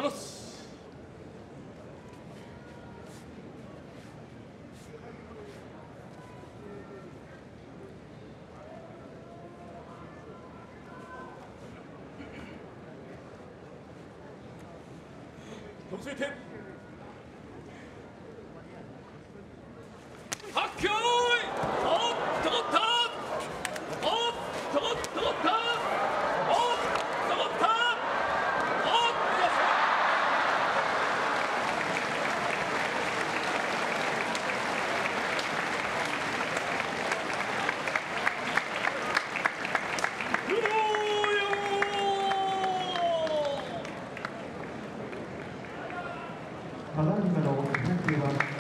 ます。続いてはっきょーい、おっとこった、おっとこった、おっとこった、おっとただいまの200は